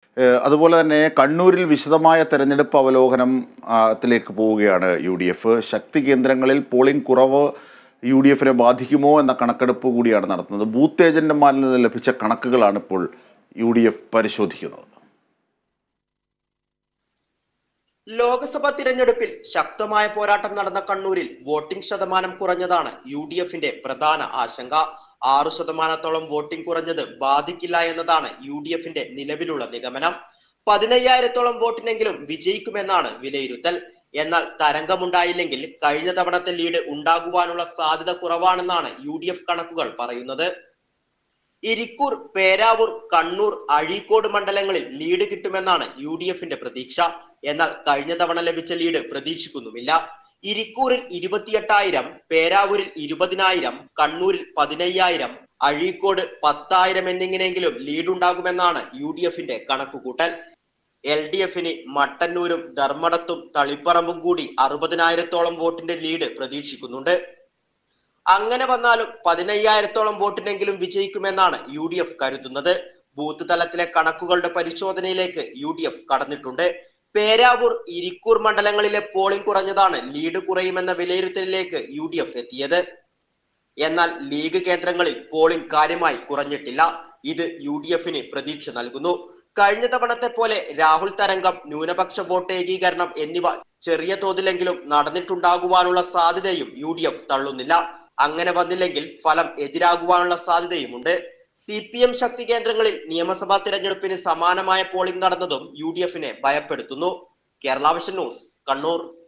അതുപോലെ തന്നെ കണ്ണൂരിൽ വിശദമായ തെരഞ്ഞെടുപ്പ് അവലോകനത്തിലേക്ക് പോവുകയാണ് UDF. ശക്തി കേന്ദ്രങ്ങളിൽ പോളിംഗ് കുറവ് UDFനെ ബാധിക്കുമോ എന്ന കണക്കെടുപ്പ് കൂടിയാണ് നടത്തുന്നത്. ബൂത്ത് ഏജന്റുമാരിൽ നിന്ന് ലഭിച്ച കണക്കുകളാണ് ഇപ്പോൾ UDF പരിശോധിക്കുന്നത്. ലോക്സഭാ തിരഞ്ഞെടുപ്പിൽ ശക്തമായ പോരാട്ടം നടന്ന കണ്ണൂരിൽ വോട്ടിംഗ് ശതമാനം കുറഞ്ഞതാണ് UDFന്റെ പ്രധാന ആശങ്ക. 6% വോട്ടിംഗ് കുറഞ്ഞത് ബാധിക്കില്ല എന്നതാണ് UDFന്റെ നിലവിലുള്ള നിഗമനം. 15,000 വോട്ടിനെങ്കിലും വിജയിക്കുമെന്നാണ് വിലയിരുത്തൽ. എന്നാൽ തരംഗമുണ്ടായില്ലെങ്കിൽ കഴിഞ്ഞ തവണത്തെ ലീഡ് ഉണ്ടാകുവാനുള്ള സാധ്യത കുറവാണെന്നാണ് UDF കണക്കുകൾ പറയുന്നത്. ഇരിക്കൂർ, പേരാവൂർ, കണ്ണൂർ, അഴീക്കോട് മണ്ഡലങ്ങളിൽ ലീഡ് കിട്ടുമെന്നാണ് UDFന്റെ പ്രതീക്ഷ. എന്നാൽ കഴിഞ്ഞ തവണ ലഭിച്ച ലീഡ് പ്രതീക്ഷിക്കുന്നുമില്ല. ഇരിക്കൂറിൽ 28,000, പേരാവൂരിൽ 20,000, കണ്ണൂരിൽ 15,000, അഴീക്കോട് 10,000 എന്നിങ്ങനെയെങ്കിലും ലീഡ് ഉണ്ടാകുമെന്നാണ് UDFന്റെ കണക്കുകൂട്ടൽ. LDFന് മട്ടന്നൂരും ധർമ്മടത്തും തളിപ്പറമ്പും കൂടി 60,000 വോട്ടിന്റെ ലീഡ് പ്രതീക്ഷിക്കുന്നുണ്ട്. അങ്ങനെ വന്നാലും 15,000 വോട്ടിനെങ്കിലും വിജയിക്കുമെന്നാണ് UDF കരുതുന്നത്. ബൂത്ത് തലത്തിലെ കണക്കുകളുടെ പരിശോധനയിലേക്ക് UDF കടന്നിട്ടുണ്ട്. പേരാവൂർ, ഇരിക്കൂർ മണ്ഡലങ്ങളിലെ പോളിംഗ് കുറഞ്ഞതാണ് ലീഡ് കുറയുമെന്ന വിലയിരുത്തലിലേക്ക് UDF എത്തിയത്. എന്നാൽ ലീഗ് കേന്ദ്രങ്ങളിൽ പോളിംഗ് കാര്യമായി കുറഞ്ഞിട്ടില്ല. ഇത് UDFന് പ്രതീക്ഷ നൽകുന്നു. കഴിഞ്ഞ തവണത്തെ പോലെ രാഹുൽ തരംഗം, ന്യൂനപക്ഷ വോട്ട് ഏകീകരണം എന്നിവ ചെറിയ തോതിലെങ്കിലും നടന്നിട്ടുണ്ടാകുവാനുള്ള സാധ്യതയും UDF തള്ളുന്നില്ല. അങ്ങനെ വന്നില്ലെങ്കിൽ ഫലം എതിരാകുവാനുള്ള സാധ്യതയുമുണ്ട്. CPM ശക്തി കേന്ദ്രങ്ങളിൽ നിയമസഭാ തിരഞ്ഞെടുപ്പിന് സമാനമായ പോളിംഗ് നടന്നതും UDFനെ ഭയപ്പെടുത്തുന്നു. Kerala vision news, Kannur.